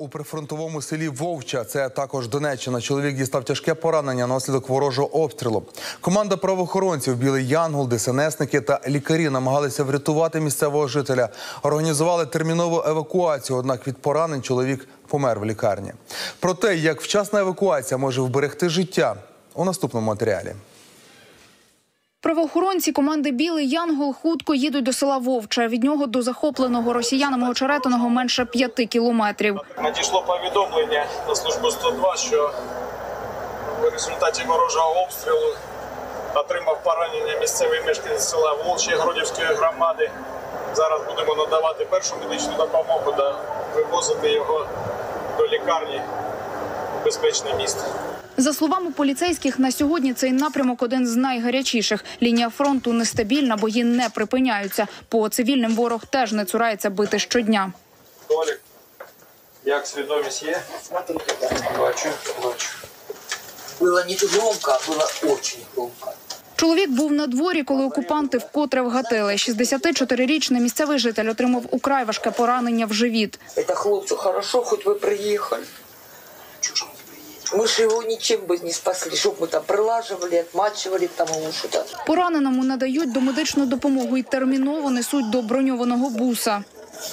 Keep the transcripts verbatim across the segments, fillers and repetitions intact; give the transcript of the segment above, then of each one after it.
у прифронтовому селі Вовча, це також Донеччина. Чоловік дістав тяжке поранення внаслідок ворожого обстрілу. Команда правоохоронців, Білий Янгол, ДСНСники та лікарі намагалися врятувати місцевого жителя. Організували термінову евакуацію, однак від поранень чоловік помер в лікарні. Про те, як вчасна евакуація може вберегти життя, у наступному матеріалі. Правоохоронці команди «Білий Янгол» хутко їдуть до села Вовча. Від нього до захопленого росіянами очеретиного менше п'яти кілометрів. Надійшло повідомлення на службу сто два, що в результаті ворожого обстрілу отримав поранення місцевий мешканець села Волчі Гродівської громади. Зараз будемо надавати першу медичну допомогу та вивозити його до лікарні в безпечне місце. За словами поліцейських, на сьогодні цей напрямок один з найгарячіших. Лінія фронту нестабільна, бої не припиняються. По цивільним ворог теж не цурається бити щодня. Толік, як свідомість є? Бачу, бачу. Було не громко, а було дуже громко. Чоловік був на дворі, коли окупанти вкотре вгатили. шістдесятичотирирічний місцевий житель отримав украй важке поранення в живіт. Це, хлопці, хорошо, хоч ви приїхали. Чого? Ми ж його нічим би не спасли, щоб ми там прилажували, відмачували там йому щось. Пораненому надають домедичну допомогу і терміново несуть до броньованого буса.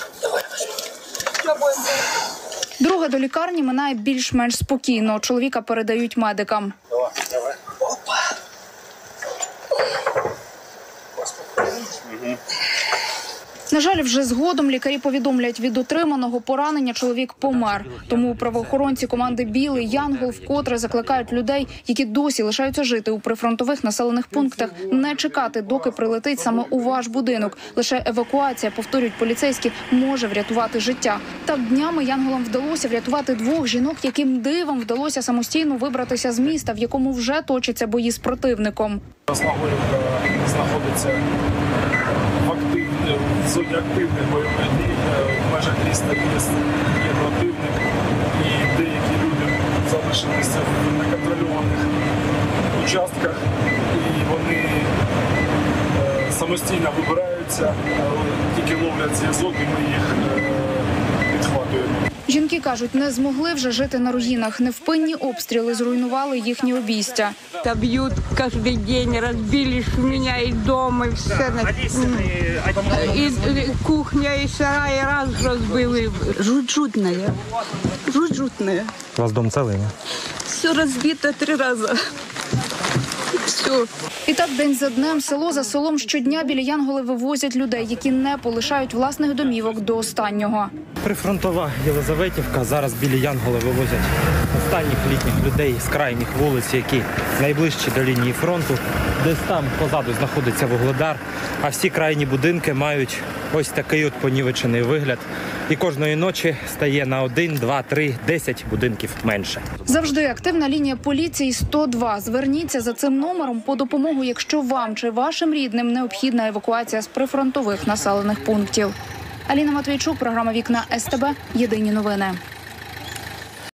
Дорога до лікарні минає більш-менш спокійно. Чоловіка передають медикам. Давай, давай. Опа. Угу. На жаль, вже згодом лікарі повідомлять, від отриманого поранення чоловік помер. Тому правоохоронці команди «Білий Янгол» вкотре закликають людей, які досі лишаються жити у прифронтових населених пунктах, не чекати, доки прилетить саме у ваш будинок. Лише евакуація, повторюють поліцейські, може врятувати життя. Так днями янголам вдалося врятувати двох жінок, яким дивом вдалося самостійно вибратися з міста, в якому вже точаться бої з противником. Снагурівка знаходиться в активній, в зоні активних бойових дій, в межах міста є противник, і деякі люди залишилися в неконтрольованих участках, і вони самостійно вибираються, тільки ловлять зв'язок, і ми їх підхватуємо. Жінки кажуть, не змогли вже жити на руїнах. Невпинні обстріли зруйнували їхні обійстя. Та б'ють кожен день, розбили у мене і дом, і все. І кухня, і сарай раз розбили. Жуть-жутне. Жуть-жутне. У вас дом цілий? Все розбито три рази. Все. І так день за днем, село за селом щодня Білі Янголи вивозять людей, які не полишають власних домівок до останнього. Прифронтова Єлизаветівка. Зараз Білі Янголи вивозять останніх літніх людей з крайніх вулиць, які найближчі до лінії фронту. Десь там позаду знаходиться Вугледар, а всі крайні будинки мають ось такий от понівечений вигляд. І кожної ночі стає на один, два, три, десять будинків менше. Завжди активна лінія поліції сто два. Зверніться за цим номером по допомогу, якщо вам чи вашим рідним необхідна евакуація з прифронтових населених пунктів. Аліна Матвійчук, програма «Вікна ес те бе». Єдині новини.